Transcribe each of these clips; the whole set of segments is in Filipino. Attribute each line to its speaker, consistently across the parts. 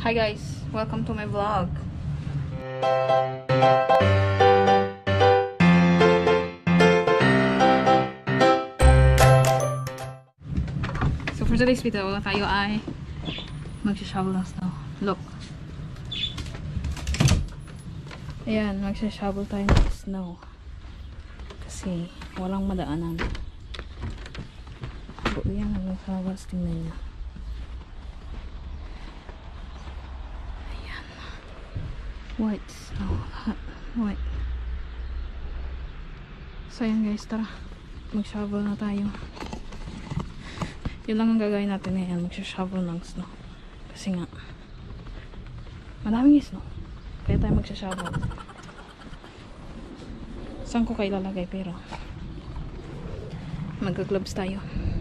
Speaker 1: Hi guys, welcome to my vlog. So for today's video, tayo ay magsha-shovel ng snow. Look. Ayan, magsha-shovel tayo ng snow. Kasi walang madaanan. So yan, ang nakawas, tingnan niya. White snow. White. So yan guys, tara. Mag-shovel na tayo. Yun lang ang gagawin natin ngayon. Mag-shovel ng snow. Kasi nga madaming snow. Kaya tayo mag-shovel. Saan ko kayo lalagay? Pero mag-gloves tayo.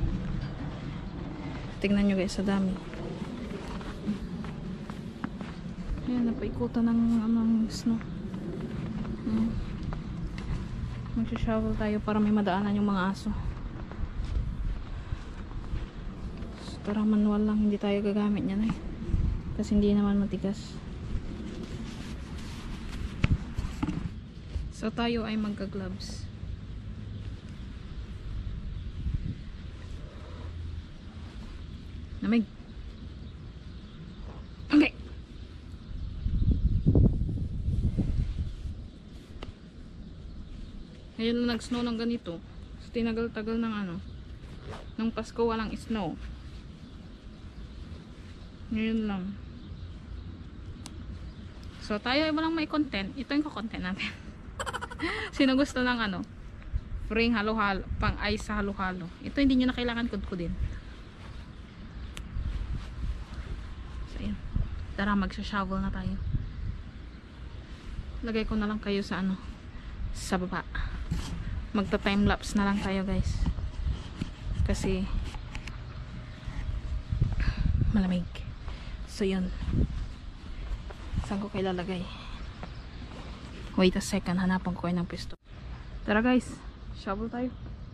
Speaker 1: Tignan nyo guys, sa dami. Ayan, napaikutan ng snow. Magsha-shovel tayo para may madaanan yung mga aso. So, tara, manual lang. Hindi tayo gagamit niyan eh. Kasi hindi naman matigas. So tayo ay magka-gloves. Namig. Okay. Ngayon na nag-snow ng ganito. So, tinagal-tagal ng ng Pasko walang snow. Ngayon lang. So, tayo ay walang may content. Ito yung content natin. Sino gusto ng spring halo-halo, pang ice sa halo-halo. Ito hindi nyo na kailangan kudkudin. So, ayan. Tara, magsha-shovel na tayo. Lagay ko na lang kayo sa sa baba. Magta-time lapse na lang tayo guys. Kasi malamig. So yun. Saan ko kayo lalagay? Wait a second. Hanapan ko kayo ng pisto. Tara guys. Shovel tayo.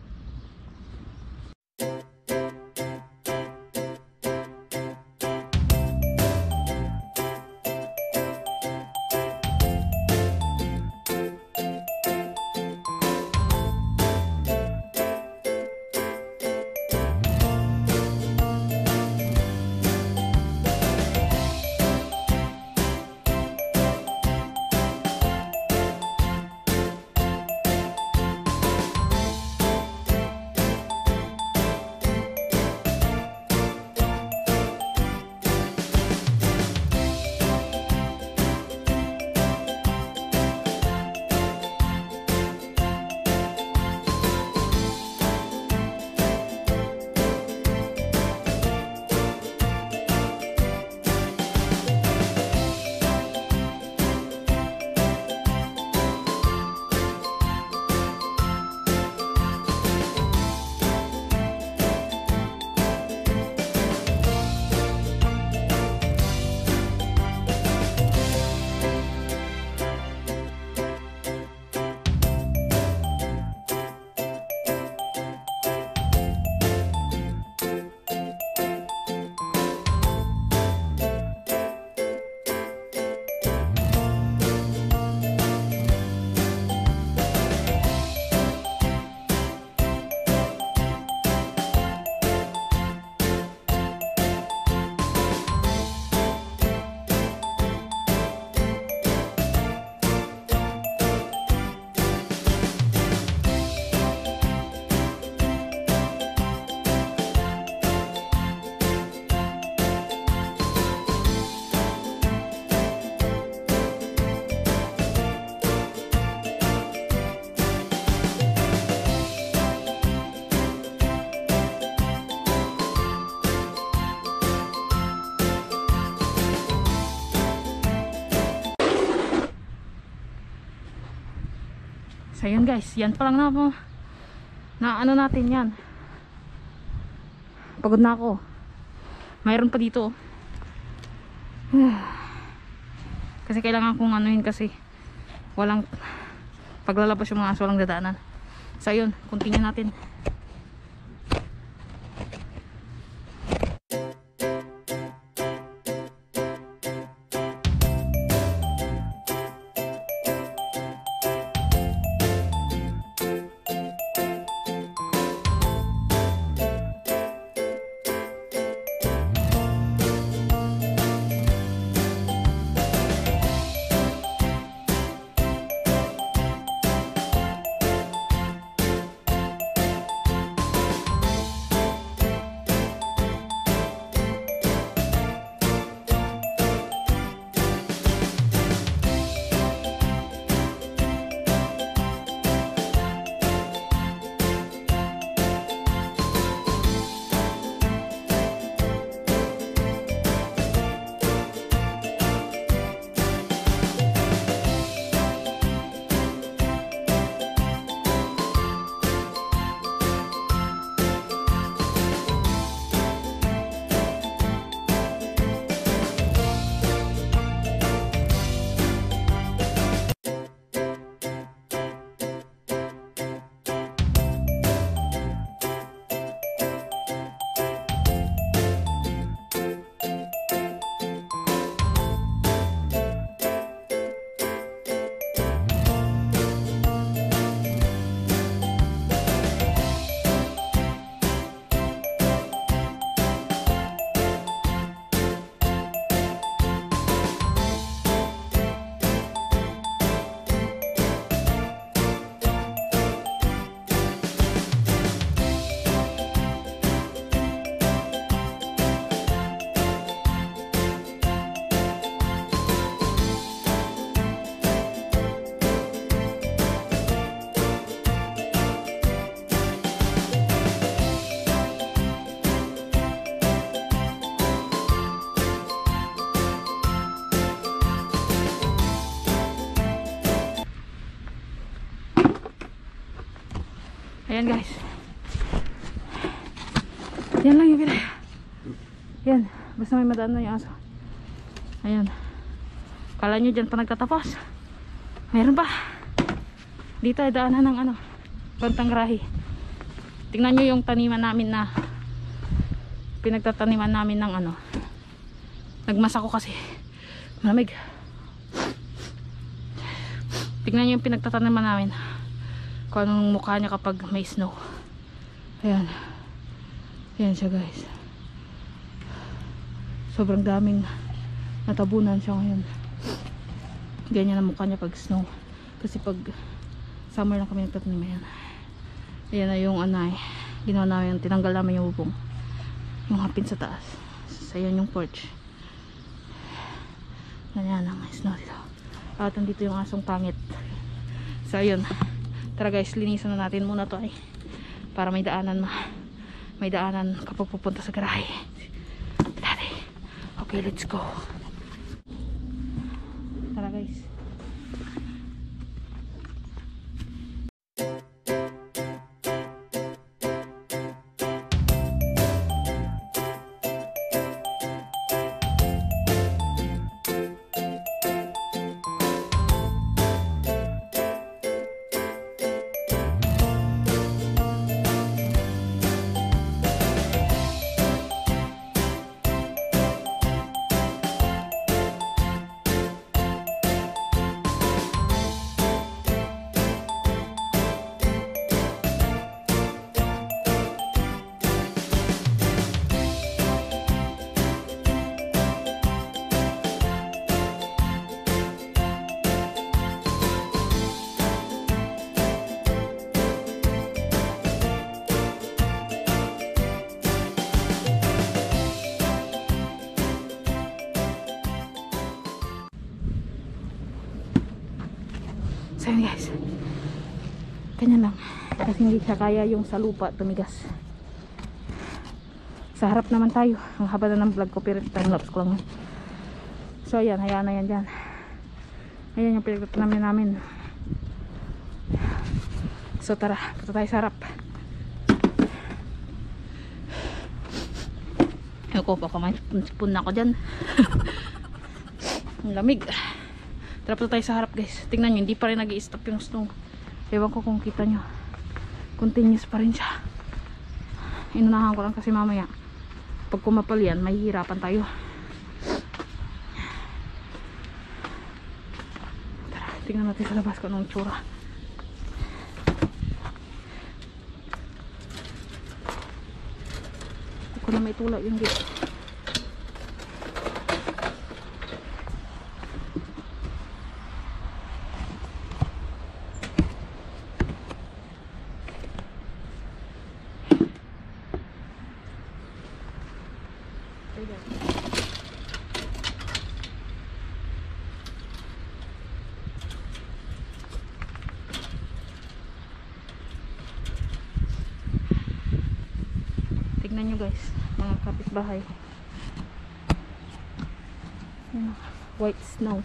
Speaker 1: So yun guys, yan pa lang na natin yan. Pagod na ako. Mayroon pa dito. Kasi kailangan kong anuhin kasi walang paglalabas yung mga aso, walang dadaanan. So yun, continue natin. Ayan guys. Yan lang yung pinaya. Yan. Basta may madaan na yung aso. Ayan. Kala nyo dyan pa nagtatapos. Mayroon pa. Dito ay daanan ng ano, Pantang Rahi. Tingnan nyo yung taniman namin na pinagtataniman namin ng ano. Nagmas ako kasi malamig. Tingnan nyo yung pinagtataniman namin kung anong mukha niya kapag may snow. Ayan. Ayan siya guys. Sobrang daming natabunan siya ngayon. Ganyan ang mukha niya pag snow. Kasi pag summer lang kami nagtatanim. Ayan. Ayan na yung anay. Ginawa namin, tinanggal namin yung bubong. Yung hapin sa taas. So, ayan yung porch. Ganyan ang snow dito. At andito yung asong pangit. So ayun. Tara guys, linisan na natin muna to ay. Para may daanan kapag pupunta sa garahe. Okay, let's go. Tara guys. So yun guys, ganyan lang kasi hindi siya kaya yung sa lupa tumigas. Sa harap naman tayo, ang haba na ng vlog ko pero timelapse ko lang. So ayan, hayaan na yan dyan. Ayan yung pinagtatanim namin. So tara, punta tayo sa harap. Ayun ko, baka may spoon na ako dyan. Ang lamig. Tara, punta tayo sa harap guys. Tingnan nyo, hindi pa rin nag-i-stop yung snow. Ewan ko kung kita nyo, continuous pa rin siya. Inunahan ko lang kasi mamaya pag kumapal yan, mahihirapan tayo. Tara, tingnan natin sa labas kung anong tsura. Hindi ko na may tulak yung dito. Tignan nyo guys, mga kapitbahay. White snow.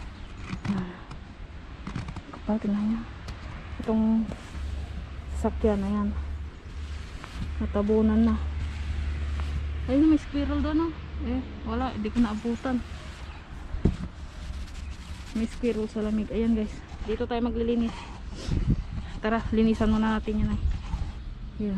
Speaker 1: Kapal, tignan nyo. Itong sakyan na yan, natabunan na. Ayun, may squirrel doon, no? Wala, hindi ko naabutan. May squirrel sa lamig. Ayan guys, dito tayo maglilinis. Tara, linisan muna natin yan. Ayan.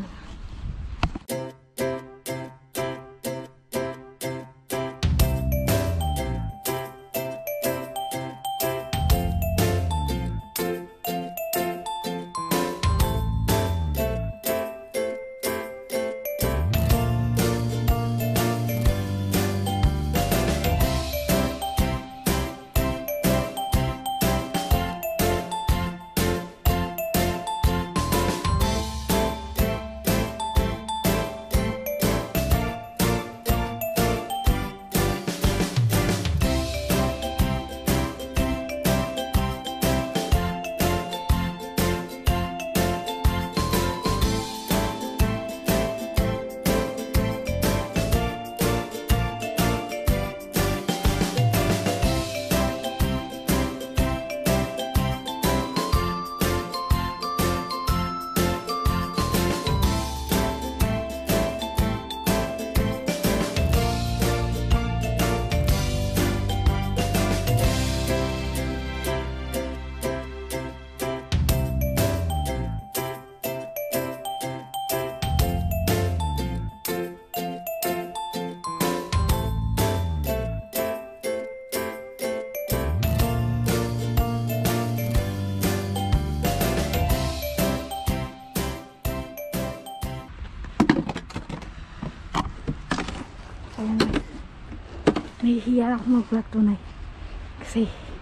Speaker 1: Nahihiya ako mag-vlog tunay. Kasi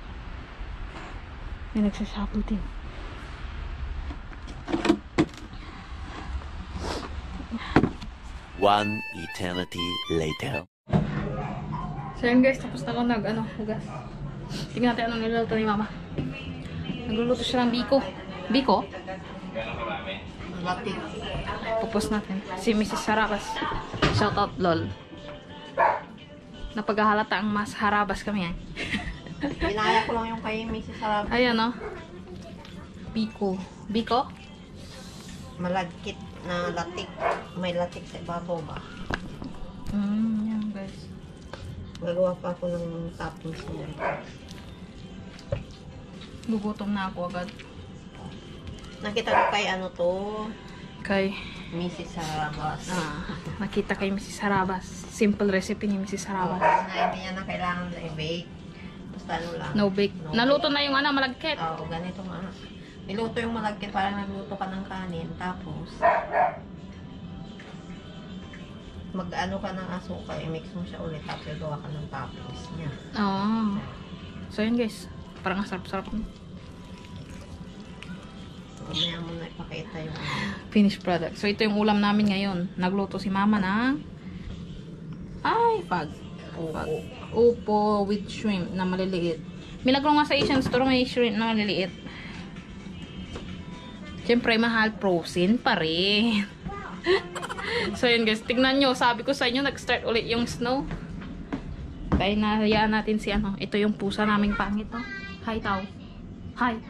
Speaker 1: may nagsashuffle din.
Speaker 2: One eternity later.
Speaker 1: So yan guys, tapos na ako hugas. Tingnan natin anong niluluto ni mama. Nagluluto siya ng biko. Biko?
Speaker 3: Latik.
Speaker 1: Pupos natin. Si Mrs. Harabas. Shout out lol. Napaghahalata ang mas harabas kami yan.
Speaker 3: Ginaya ko lang yung kay Mrs. Sarab.
Speaker 1: Ayan o. Biko. Biko?
Speaker 3: Malagkit na latik. May latik sa ibabaw ba?
Speaker 1: Yan guys.
Speaker 3: Gagawa pa ako ng toppings niya.
Speaker 1: Gugutom na ako agad.
Speaker 3: Nakita ko kay ano to,
Speaker 1: Kay,
Speaker 3: Mrs. Sarabas.
Speaker 1: nakita kay Mrs. Harabas. Simple recipe ni Mrs. Harabas.
Speaker 3: Na hindi niya na kailangan na i-bake. Basta ano lang.
Speaker 1: No bake. Naluto na yung malagkit.
Speaker 3: Oo, ganito nga. Niluto yung malagkit, parang nagluto ka ng kanin. Tapos, mag-ano ka ng asukal, i-mix mo siya ulit. Tapos, gawa ka ng toppings niya.
Speaker 1: Oo. So yun guys. Parang sarap-sarap.
Speaker 3: Mamaya mo na ipakita yung
Speaker 1: Finished product. So ito yung ulam namin ngayon. Nagluto si mama ng pag. Upo with shrimp na maliliit. Milagro nga sa Asian store may shrimp na maliliit. Siyempre mahal, frozen pa rin. So yun guys, tignan nyo. Sabi ko sa inyo, nag-start ulit yung snow. Kaya nahayaan natin si ito yung pusa naming pangit. Hi tao. Hi.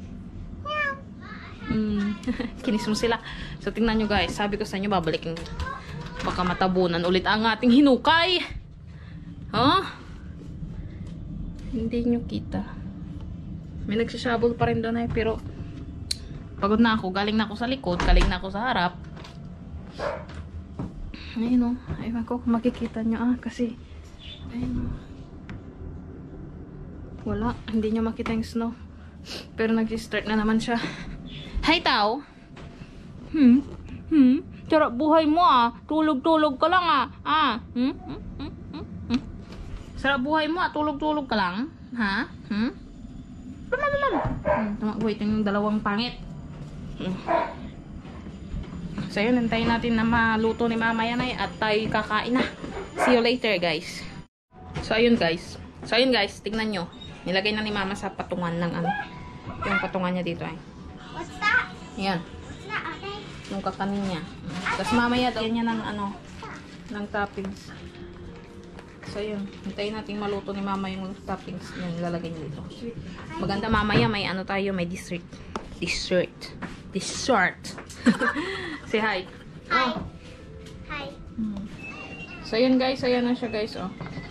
Speaker 1: Kinis mo sila. So tingnan nyo guys, sabi ko sa inyo babalikin. Baka matabunan ulit ang ating hinukay. Hindi nyo kita. May nagsasabol pa rin doon pero pagod na ako. Galing na ako sa likod, galing na ako sa harap. Ayun ayun ko kung makikita nyo kasi ayun wala, hindi nyo makita yung snow. Pero nag-start na naman siya. Hi, tao. Sarap buhay mo Tulog-tulog ka lang Sarap buhay mo Tulog-tulog ka lang. Ha? Wait, yung dalawang pangit. So yun, hintayin natin na maluto ni mama yan at tayo kakain na. See you later guys. So ayun guys, tignan nyo. Nilagay na ni mama sa patungan ng yung patungan niya dito
Speaker 4: What's that?
Speaker 1: Yan.
Speaker 4: What's that, ate?
Speaker 1: Yung kakanin niya. Tapos mamaya daw niya ng ng toppings. So yun, hintayin natin maluto ni mama yung toppings niya nilalagay niya dito. Maganda mamaya may tayo, may dessert. Say hi.
Speaker 4: Hi. Hi.
Speaker 1: So yun guys, ayan na siya guys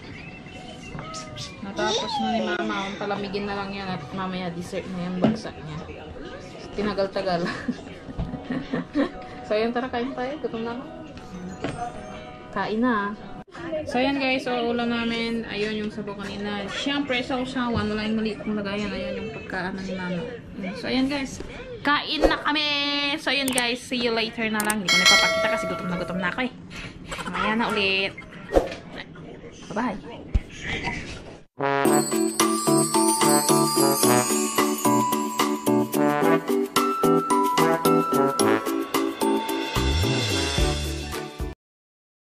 Speaker 1: Natapos na ni mama. Palamigin na lang yan at mamaya dessert na yung bagsak niya. Tinagal-tagal. So ayan, tara kain tayo. Gutom na ako. Kain na So ayan guys, ulam namin. Ayun yung sabaw kanina. Siyempre, sausawan. Wala yung maliit kong lagayan. Ayan yung pagkaano ni mama. So ayan guys, kain na kami. So ayan guys, see you later na lang. Hindi ko napapakita kasi gutom na ako Mamaya na ulit. Bye-bye.